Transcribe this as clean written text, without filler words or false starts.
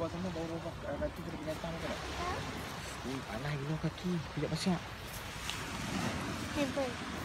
bawah sana, bawah kaki ada binatang ke tak? Alah, gila kaki. Kejap pasal. Hebat.